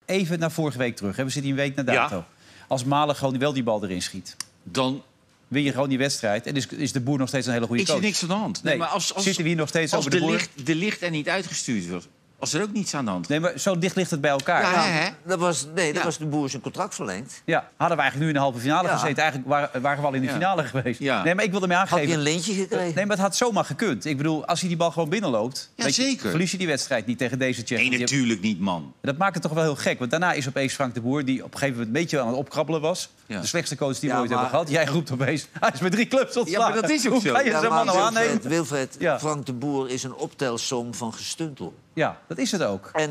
Even naar vorige week terug. We zitten een week na dato. Ja. Als Malen gewoon wel die bal erin schiet, dan win je gewoon die wedstrijd. En is de Boer nog steeds een hele goede coach. Is er niks aan de hand. Nee, maar zitten we hier nog steeds over de Boer? Als de licht er niet uitgestuurd wordt, als er ook niets aan de hand. Nee, maar zo dicht ligt het bij elkaar. Ja, hè? Dat was de Boer zijn contract verlengd. Ja, hadden we eigenlijk nu in de halve finale gezeten. Eigenlijk waren we al in de finale geweest. Ja. Nee, maar ik wilde hem aangeven. Had hij een lintje gekregen? Nee, maar het had zomaar gekund. Ik bedoel, als hij die bal gewoon binnenloopt... Ja, zeker. Verlies je die wedstrijd niet tegen deze Tsjechen. Nee, natuurlijk niet, man. Dat maakt het toch wel heel gek. Want daarna is opeens Frank de Boer, die op een gegeven moment een beetje aan het opkrabbelen was. Ja. De slechtste coach die we Ja, ooit maar- hebben gehad. Jij roept opeens, hij is met 3 clubs ontslagen. Ja, maar dat is ook Hoe zo. kan je Ja, zo'n man nou aannemen? Wilfred, Ja. Frank de Boer is een optelsom van gestuntel. Ja, dat is het ook. En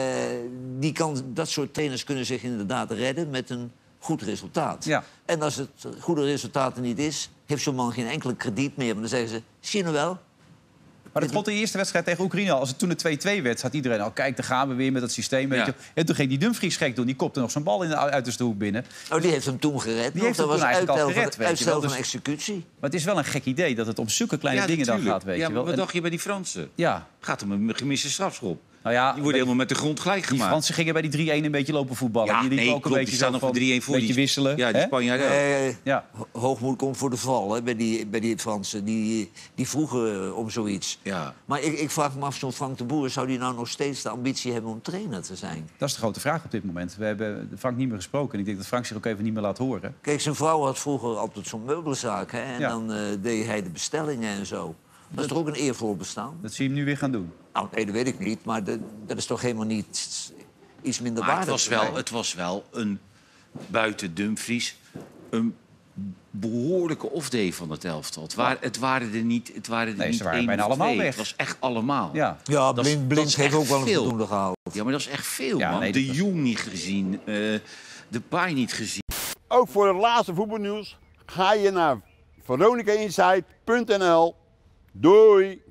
dat soort trainers kunnen zich inderdaad redden met een goed resultaat. Ja. En als het goede resultaat er niet is, heeft zo'n man geen enkele krediet meer. Maar dan zeggen ze, zie je nou wel? Maar dat gold in de eerste wedstrijd tegen Oekraïne al. Als het toen de 2-2 werd, zat iedereen al... kijk, daar gaan we weer met dat systeem. Weet Ja. je. En toen ging die Dumfries gek doen. Die kopte nog zijn bal in de uiterste hoek binnen. Oh, die heeft hem toen gered. Die heeft dat hem was toen eigenlijk al gered, weet je uitstel wel. van Dus- executie. Maar het is wel een gek idee dat het om zulke kleine dingen dan natuurlijk. gaat, weet ja, je maar wel. wat En- dacht je bij die Fransen? ja, Het gaat om een gemiste strafschop. nou ja... Die worden helemaal met de grond gelijk Die gemaakt. Fransen gingen bij die 3-1 een beetje lopen voetballen. Ja, die liepen nee, ook een klopt, beetje die staan zo nog van, 3-1 voor. beetje Die- wisselen. Ja, die hè? Spanjaarden ook. Ja. Hoogmoed komt voor de val hè, bij die Fransen. Die vroegen om zoiets. Ja. Maar ik vraag me af, zo'n Frank de Boer... zou die nou nog steeds de ambitie hebben om trainer te zijn? Dat is de grote vraag op dit moment. We hebben Frank niet meer gesproken. En ik denk dat Frank zich ook even niet meer laat horen. Kijk, zijn vrouw had vroeger altijd zo'n meubelzaak. Hè, en Ja. dan deed hij de bestellingen en zo. Dat is toch ook een eervol bestaan? Dat zie je hem nu weer gaan doen. Nou, nee, dat weet ik niet. Maar dat is toch helemaal niet iets minder Maar waardig? het was wel een, buiten Dumfries, een behoorlijke off-day van het elftal. Het waren er niet Nee, ze niet waren één bijna of allemaal twee. weg. Het was echt allemaal. Ja. Ja, Dat is- dat Blind is heeft echt ook wel een veel. voldoende gehaald. Ja, maar dat is echt veel, Ja, man. nee, De dat- Jong niet gezien, de Paai niet gezien. Ook voor het laatste voetbalnieuws ga je naar veronicainside.nl. Doei!